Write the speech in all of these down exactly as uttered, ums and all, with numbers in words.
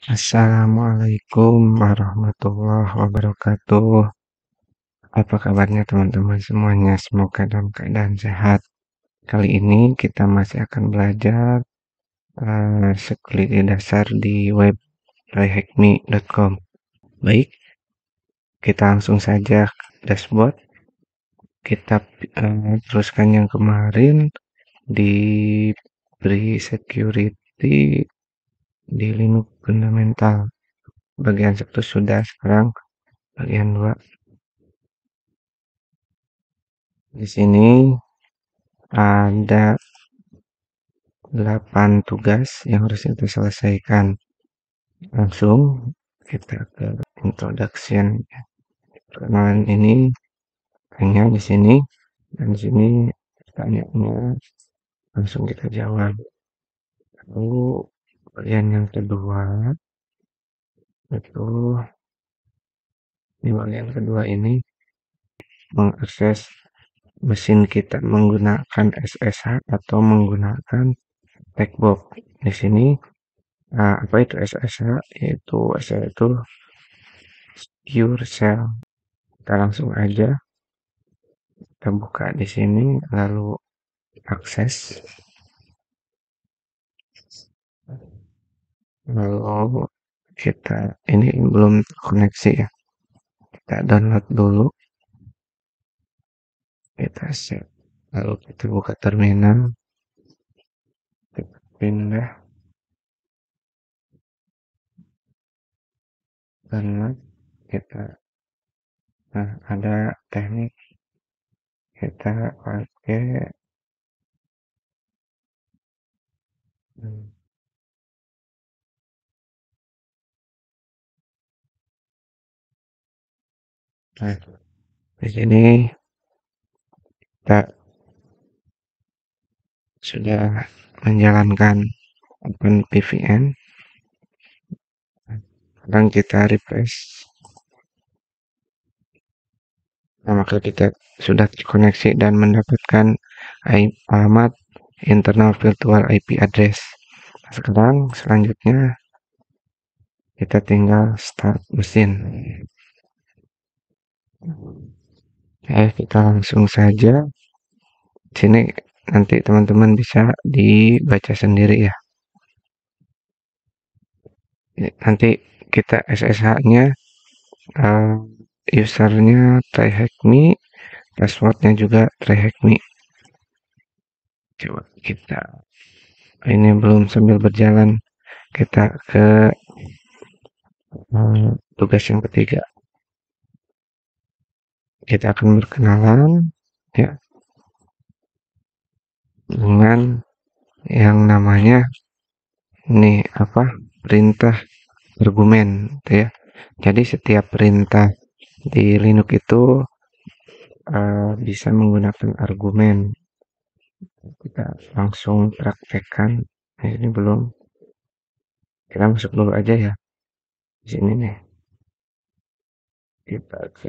Assalamualaikum warahmatullahi wabarakatuh. Apa kabarnya teman-teman semuanya? Semoga dalam keadaan sehat. Kali ini kita masih akan belajar uh, sekeliti dasar di web rayhackme dot com. Baik, kita langsung saja ke dashboard. Kita uh, teruskan yang kemarin di pre-security di Linux fundamental. Bagian satu sudah, sekarang bagian dua. Di sini ada delapan tugas yang harus kita selesaikan. Langsung kita ke introduction. Perkenalan ini hanya di sini, dan di sini pertanyaannya langsung kita jawab. Lalu bagian yang kedua itu di bagian kedua ini mengakses mesin kita menggunakan S S H atau menggunakan Blackbox. Di sini uh, apa itu S S H? Yaitu S S H itu Secure Shell. Kita langsung aja kita buka di sini, lalu akses, lalu kita ini belum koneksi ya, kita download dulu, kita save, lalu kita buka terminal, kita pindah, download, kita nah ada teknik kita pakai hmm, nah di sini kita sudah menjalankan OpenVPN. Sekarang kita refresh. Nah, maka kita sudah terkoneksi dan mendapatkan alamat internal virtual I P address. Nah, sekarang selanjutnya kita tinggal start mesin. Eh, kita langsung saja. Sini nanti teman-teman bisa dibaca sendiri ya. Nanti kita S S H-nya, uh, usernya tryhackme, passwordnya juga tryhackme. Coba kita, ini belum sambil berjalan, kita ke uh, tugas yang ketiga. Kita akan berkenalan ya dengan yang namanya nih apa perintah argumen ya. Jadi setiap perintah di Linux itu uh, bisa menggunakan argumen. Kita langsung praktekkan. Nah, ini belum. Kita masuk dulu aja ya. Di sini nih. Kita ke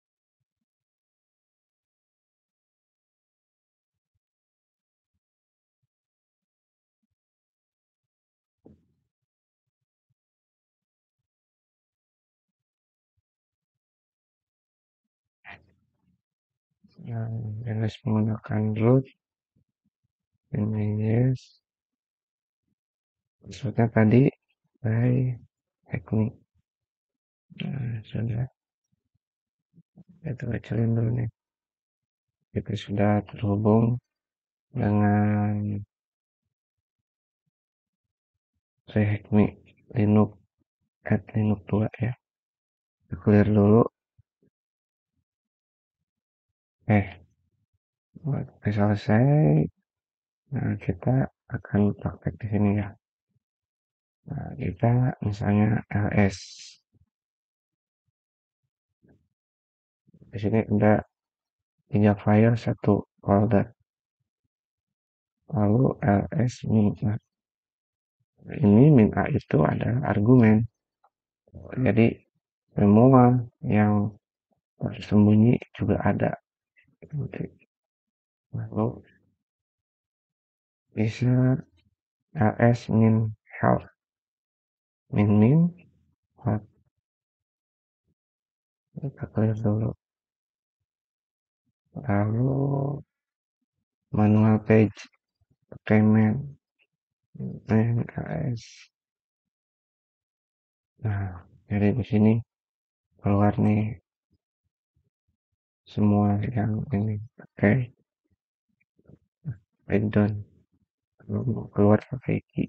yang jelas menggunakan root. Ini yes. Maksudnya tadi by teknik. Nah, sudah. Kita kecilin dulu nih. Kita sudah terhubung dengan tryhackme Linux at Linux dua ya. Kita clear dulu. Eh, buat selesai. Nah, kita akan praktek di sini ya. Nah, kita misalnya ls. Di sini ada tiga file, satu folder. Lalu ls min a. Ini min a itu adalah argumen. Jadi semua yang tersembunyi juga ada. Lalu bisa ls min help. min min hot, kita clear dulu. Lalu manual page pakai main main ks. Nah, dari di sini keluar nih semua yang ini pakai breakdown. Keluar pakai key.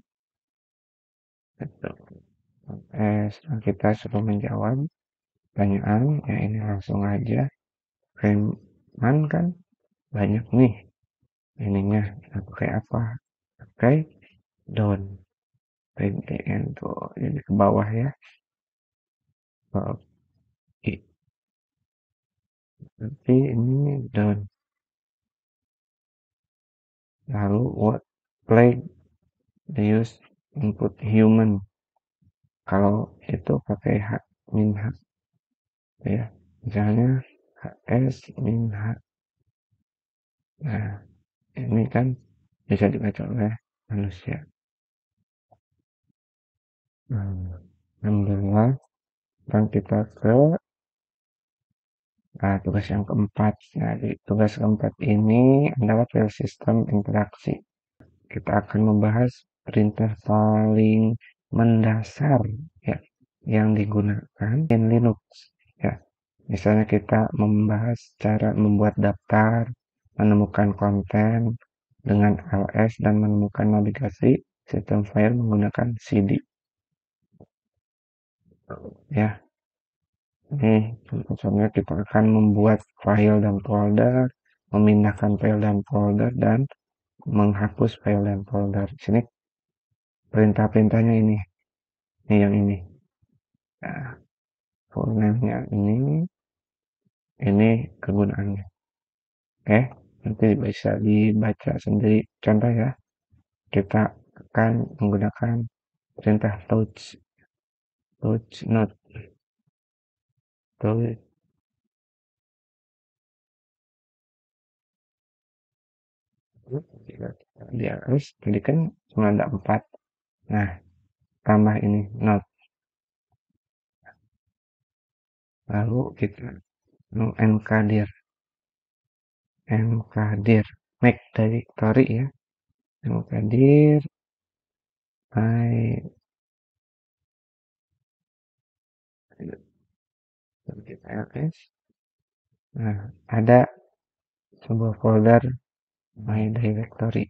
Eh, setelah kita sudah menjawab pertanyaan, ya ini langsung aja. Preman kan banyak nih ininya. Kita pakai apa? Pakai down. Pdn tuh jadi ke bawah ya. Oke. Tapi ini down. Lalu what play the use input human. Kalau itu pakai h min h ya. Misalnya hs min h. Nah, ini kan bisa dibaca oleh manusia. Nah, alhamdulillah. Dan kita ke nah, tugas yang keempat. Nah, di tugas keempat ini adalah file system interaksi. Kita akan membahas perintah paling mendasar ya yang digunakan in Linux ya. Misalnya kita membahas cara membuat daftar, menemukan konten dengan ls dan menemukan navigasi sistem file menggunakan cd ya. Ini contohnya kita akan membuat file dan folder, memindahkan file dan folder, dan menghapus file dan folder. Sini perintah-perintahnya ini, ini yang ini. Nah, full name-nya ini, ini kegunaannya. Oke, nanti bisa dibaca sendiri. Contoh ya, kita akan menggunakan perintah touch, touch not, touch. Di atas tadi kan cuma ada empat. Nah, tambah ini not. Lalu kita mengkadir mengkadir make directory ya, mengkadir my ls. Nah, ada sebuah folder my directory.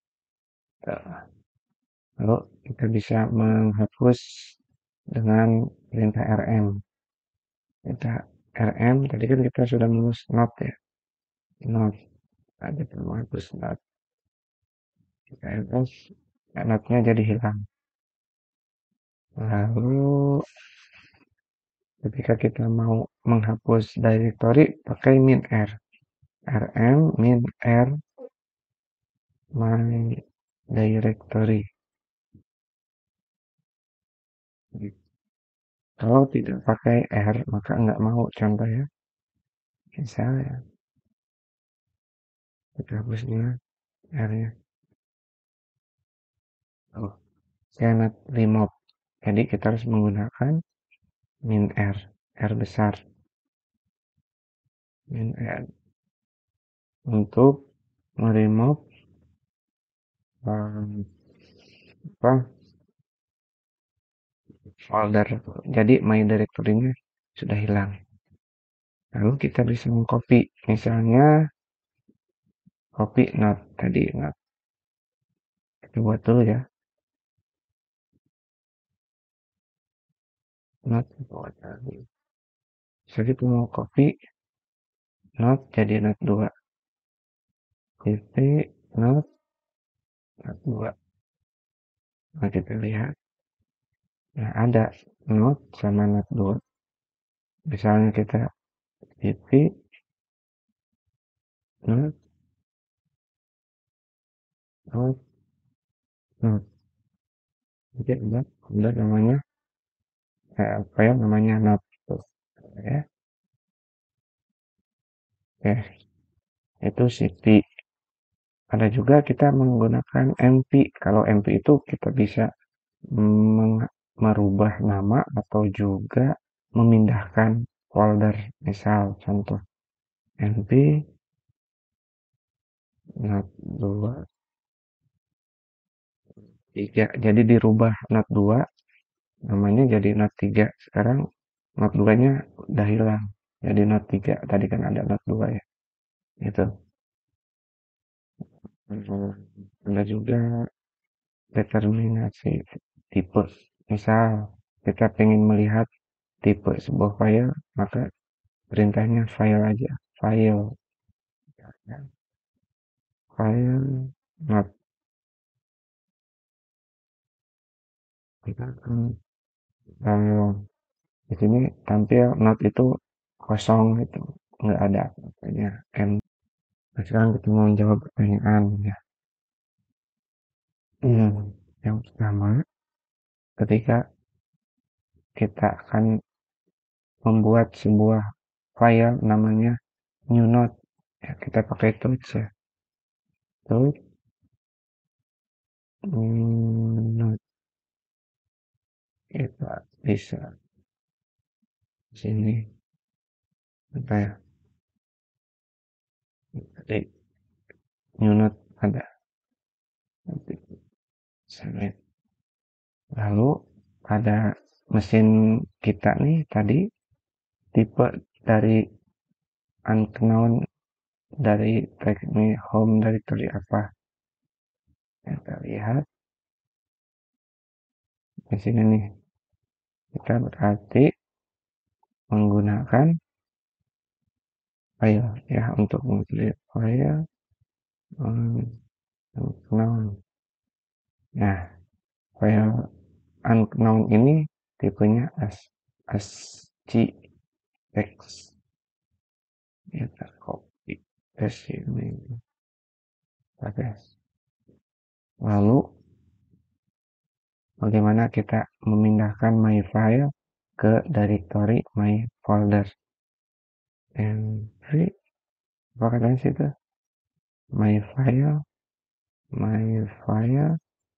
Lalu kita bisa menghapus dengan perintah rm. Kita rm tadi kan kita sudah menulis not ya, not ada menghapus not. Kita ls notnya jadi hilang. Lalu ketika kita mau menghapus directory pakai min r, rm min r my directory. Kalau tidak pakai r maka nggak mau, contoh ya. Misalnya kita hapusnya r-nya. Oh, cannot remove. Jadi kita harus menggunakan min r, r besar. Min r untuk meremove um, apa folder. Jadi my directory-nya sudah hilang. Lalu kita bisa mengcopy, misalnya copy not tadi not. Kita buat dulu ya. Not buat tadi. Jadi kita mau copy not jadi not dua. Titik not not dua. Nah, kita lihat. Nah, ada not sama not dua. Misalnya kita titik not not not. Jadi ada, ada namanya eh, file namanya not tuh ya. Oke, itu cp. Ada juga kita menggunakan mp. Kalau mp itu kita bisa meng merubah nama atau juga memindahkan folder. Misal contoh np not dua tiga, jadi dirubah not dua namanya jadi not tiga. Sekarang not dua nya udah hilang jadi not tiga, tadi kan ada not dua ya itu. Hmm, ada juga determinasi tipe. Misal kita ingin melihat tipe sebuah file, maka perintahnya file aja, file ya. File not, kita akan kalau di sini tampil not itu kosong gitu, nggak ada apa-apanya m. Nah, sekarang kita mau menjawab pertanyaan ya. Hmm, yang pertama, ketika kita akan membuat sebuah file namanya new node ya, kita pakai touch ya, touch new node. Kita bisa sini apa ya, di new node ada nanti submit. Lalu pada mesin kita nih tadi tipe dari unknown, dari tag ini home directory apa, kita lihat di sini nih. Kita berarti menggunakan file ya untuk mengklik file unknown. Nah, file unknown ini tipenya as ascii text. Kita copy ke sini. Oke. Lalu bagaimana kita memindahkan my file ke directory my folder. Entry apa katanya situ? My file, my file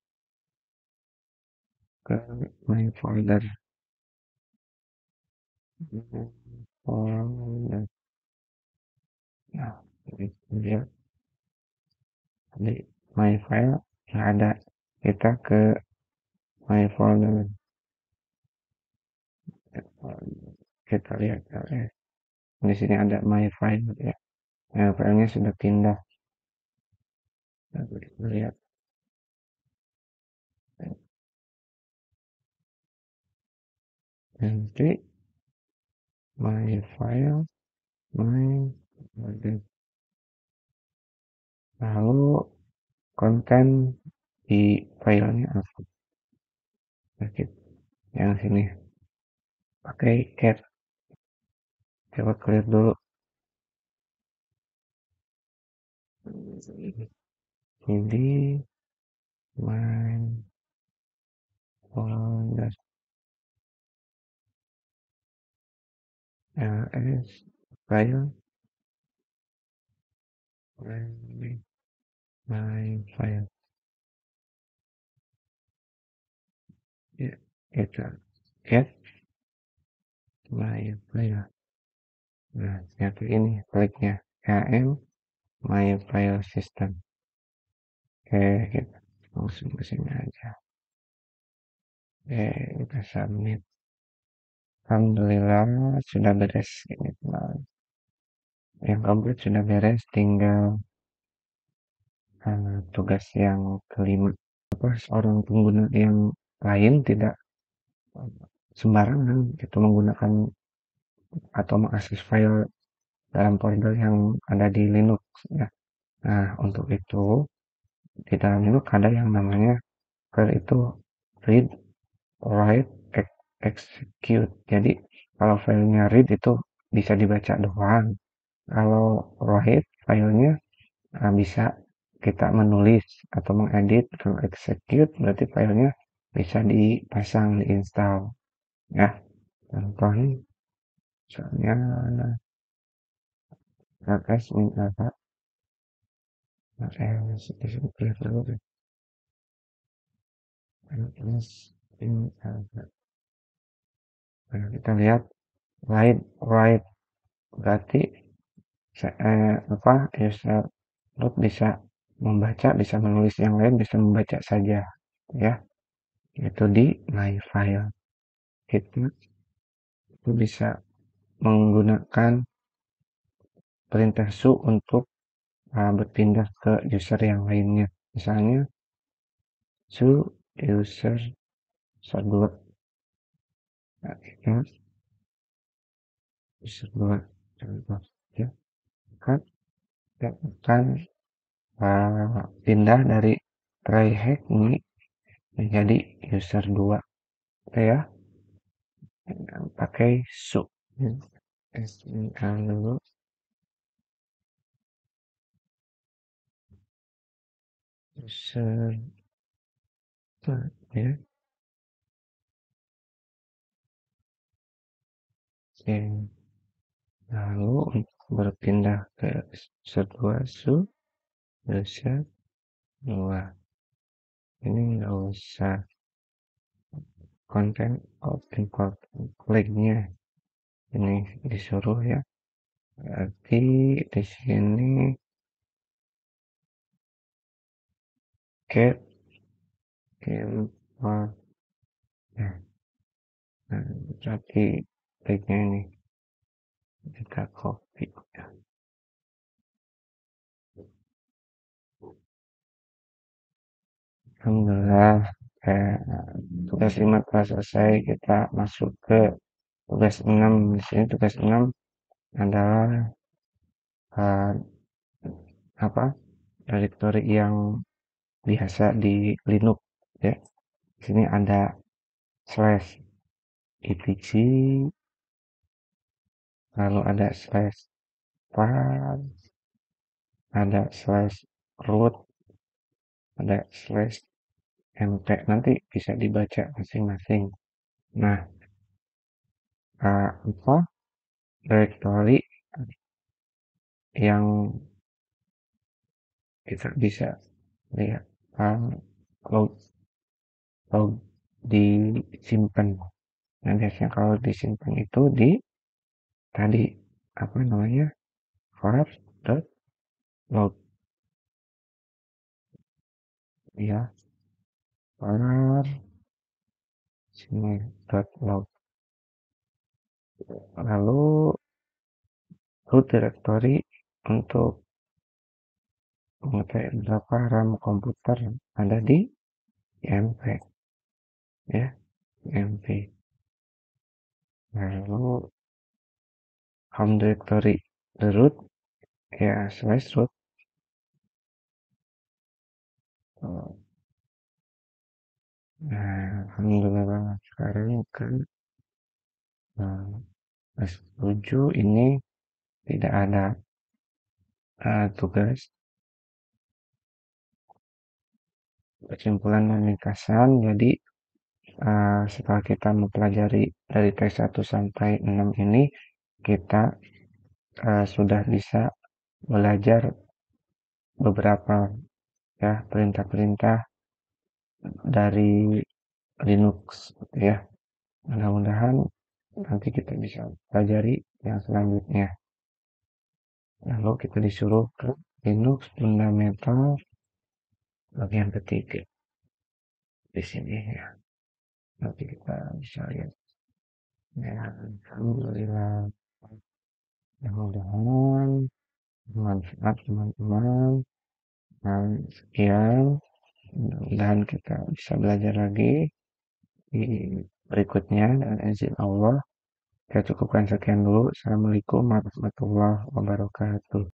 ke my folder. Folder. Nah, ini dia di my file yang ada, kita ke my folder. Kita lihat ya. Di sini ada my file ya. Nah, filenya sudah pindah. Kita lihat. Entry my file, my folder. Lalu konten di filenya apa? Sedikit yang sini pakai cat, coba clear dulu. Jadi my folder ls file my file ya, kita cat my file. Nah, satu ini kliknya km my file system. Oke, kita langsung ke sini aja. Oke, kita submit. Alhamdulillah sudah beres ini teman. Yang komplit sudah beres, tinggal uh, tugas yang kelima. Apa seorang pengguna yang lain tidak sembarangan itu menggunakan atau mengakses file dalam folder yang ada di Linux ya. Nah, untuk itu di dalam Linux ada yang namanya file itu read, write, execute. Jadi kalau filenya read itu bisa dibaca doang. Kalau write filenya nah, bisa kita menulis atau mengedit. Kalau execute berarti filenya bisa dipasang, diinstal ya. Contohnya misalnya ls min apa, ls disini clear dulu deh, ls min apa kita lihat right, right berarti eh, apa user root bisa membaca, bisa menulis, yang lain bisa membaca saja, ya. Itu di my file. Kita itu bisa menggunakan perintah su untuk uh, berpindah ke user yang lainnya. Misalnya su user dua, nah, itu user dua, ya kan, kita akan uh, pindah dari try hack ini menjadi user dua, oke ya, pakai su. Lalu user ya, oke. Lalu untuk berpindah ke user dua, su user dua, ini nggak usah content of import linknya, ini disuruh ya, berarti di sini get import, nah, nah berarti linknya ini kita copy. Alhamdulillah, eh, tugas lima telah selesai. Kita masuk ke tugas enam. Di sini tugas enam adalah uh, apa, directory yang biasa di Linux, ya. Di sini ada slash etc, lalu ada slash var, ada slash root, ada slash mp, nanti bisa dibaca masing-masing. Nah, uh, apa directory yang kita bisa lihat uh, cloud cloud disimpan. Nah, biasanya kalau disimpan itu di tadi apa namanya, var dot log, ya, var sini dot log. Lalu root directory untuk mengetahui berapa RAM komputer ada di imp, ya, imp. Lalu home directory the root, ya, slash root. Nah, alhamdulillah sekarang kan nah, S tujuh ini tidak ada uh, tugas kesimpulan dan ringkasan. Jadi uh, setelah kita mempelajari dari tes satu sampai enam ini, kita uh, sudah bisa belajar beberapa, ya, perintah-perintah dari Linux, ya. Mudah-mudahan nanti kita bisa pelajari yang selanjutnya. Lalu kita disuruh ke Linux Fundamental bagian ketiga di sini, ya. Nanti kita bisa lihat. Ya, alhamdulillah. Mudah-mudahan bermanfaat teman-teman. Dan sekian. Mudah-mudahan kita bisa belajar lagi di berikutnya dan izin Allah. Saya cukupkan sekian dulu. Assalamualaikum warahmatullahi wabarakatuh.